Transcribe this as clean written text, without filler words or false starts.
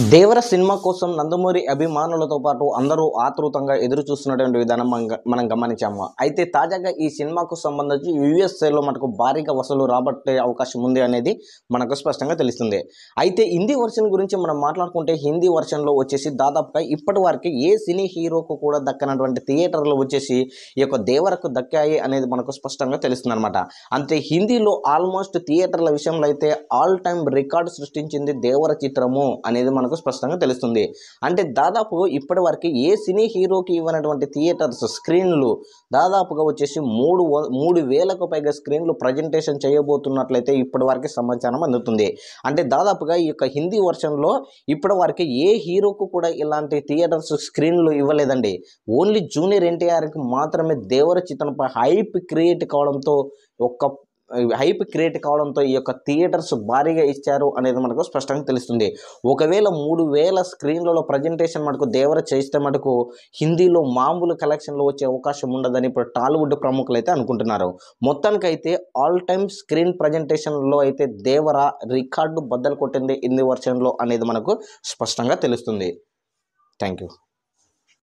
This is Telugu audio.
దేవర సినిమా కోసం నందమూరి అభిమానులతో పాటు అందరూ ఆతృతంగా ఎదురు చూస్తున్నటువంటి విధానం మనం గమనించాము. అయితే తాజాగా ఈ సినిమాకు సంబంధించి యూఎస్ఏలో మనకు భారీగా వసూలు రాబట్టే అవకాశం ఉంది అనేది మనకు స్పష్టంగా తెలుస్తుంది. అయితే హిందీ వర్షన్ గురించి మనం మాట్లాడుకుంటే హిందీ వర్షన్లో వచ్చేసి దాదాపుగా ఇప్పటి వరకు ఏ సినీ హీరోకు కూడా దక్కనటువంటి థియేటర్లు వచ్చేసి ఈ యొక్క దేవరకు దక్కాయి అనేది మనకు స్పష్టంగా తెలుస్తుంది అనమాట. అంతే హిందీలో ఆల్మోస్ట్ థియేటర్ల విషయంలో అయితే ఆల్ టైమ్ రికార్డు సృష్టించింది దేవర చిత్రము అనేది మనకు స్పష్టంగా తెలుస్తుంది. అంటే దాదాపు ఇప్పటి వరకు ఏ సినీ హీరోకి ఇవ్వనటువంటి థియేటర్స్ స్క్రీన్లు దాదాపుగా వచ్చేసి 3,000కు పైగా స్క్రీన్లు ప్రజెంటేషన్ చేయబోతున్నట్లయితే ఇప్పటి వరకు సమాచారం అందుతుంది. అంటే దాదాపుగా ఈ యొక్క హిందీ వర్షన్లో ఇప్పటి వరకు ఏ హీరోకు కూడా ఇలాంటి థియేటర్స్ స్క్రీన్లు ఇవ్వలేదండి. ఓన్లీ జూనియర్ ఎన్టీఆర్కి మాత్రమే దేవర చిత్రంపై హైప్ క్రియేట్ కావడంతో ఈ యొక్క థియేటర్స్ భారీగా ఇచ్చారు అనేది మనకు స్పష్టంగా తెలుస్తుంది. ఒకవేళ 3,000 స్క్రీన్లలో ప్రజెంటేషన్ మనకు దేవర చేస్తే మటుకు హిందీలో మామూలు కలెక్షన్లో వచ్చే అవకాశం ఉండదని ఇప్పుడు టాలీవుడ్ ప్రముఖులు అయితే అనుకుంటున్నారు. మొత్తానికైతే ఆల్ టైమ్ స్క్రీన్ ప్రజెంటేషన్లో అయితే దేవర రికార్డు బద్దలు కొట్టింది హిందీ వర్షన్లో అనేది మనకు స్పష్టంగా తెలుస్తుంది. Thank you.